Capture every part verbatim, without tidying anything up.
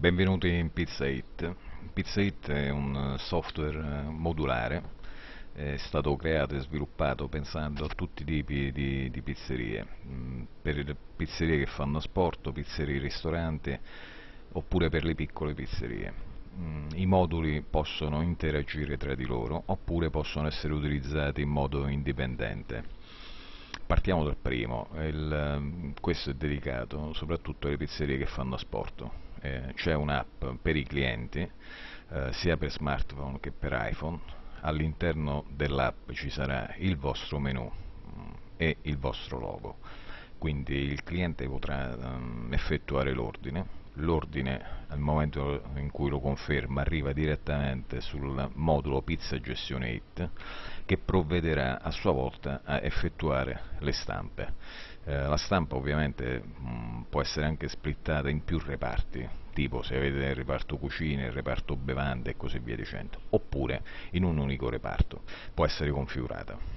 Benvenuti in PizzaHit. PizzaHit è un software modulare, è stato creato e sviluppato pensando a tutti i tipi di, di pizzerie, mm, per le pizzerie che fanno asporto, pizzerie ristoranti oppure per le piccole pizzerie. Mm, I moduli possono interagire tra di loro oppure possono essere utilizzati in modo indipendente. Partiamo dal primo, il, questo è dedicato soprattutto alle pizzerie che fanno asporto. Eh, c'è un'app per i clienti, eh, sia per smartphone che per iPhone. All'interno dell'app ci sarà il vostro menu mm, e il vostro logo, quindi il cliente potrà um, effettuare l'ordine. L'ordine, al momento in cui lo conferma, arriva direttamente sul modulo Pizza Gestione It, che provvederà a sua volta a effettuare le stampe. Eh, la stampa ovviamente mh, può essere anche splittata in più reparti, tipo se avete il reparto cucine, il reparto bevande e così via dicendo, oppure in un unico reparto, può essere configurata.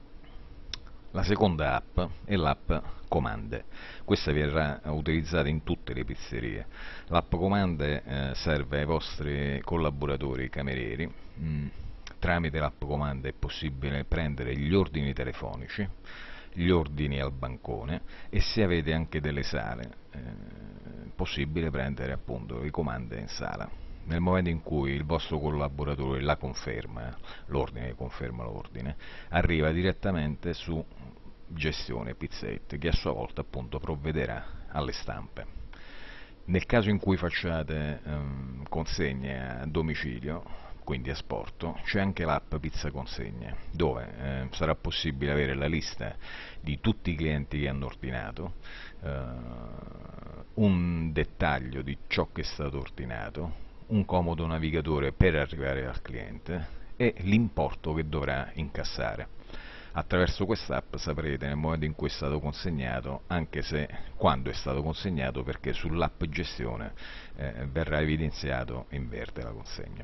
La seconda app è l'app Comande. Questa verrà utilizzata in tutte le pizzerie. L'app Comande eh, serve ai vostri collaboratori camerieri. Mm, tramite l'app Comande è possibile prendere gli ordini telefonici, gli ordini al bancone, e se avete anche delle sale eh, è possibile prendere appunto le comande in sala. Nel momento in cui il vostro collaboratore la conferma, l'ordine conferma l'ordine, arriva direttamente su gestione PizzaHit, che a sua volta appunto provvederà alle stampe. Nel caso in cui facciate ehm, consegne a domicilio, quindi a sporto, c'è anche l'app Pizza Consegne, dove eh, sarà possibile avere la lista di tutti i clienti che hanno ordinato, eh, un dettaglio di ciò che è stato ordinato, un comodo navigatore per arrivare al cliente e l'importo che dovrà incassare. Attraverso quest'app saprete nel momento in cui è stato consegnato, anche se quando è stato consegnato, perché sull'app gestione eh, verrà evidenziato in verde la consegna.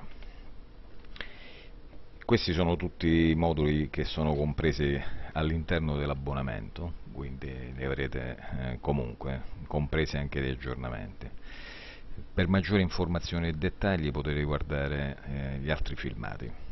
Questi sono tutti i moduli che sono compresi all'interno dell'abbonamento, quindi li avrete eh, comunque, compresi anche gli aggiornamenti. Per maggiori informazioni e dettagli potete guardare eh, gli altri filmati.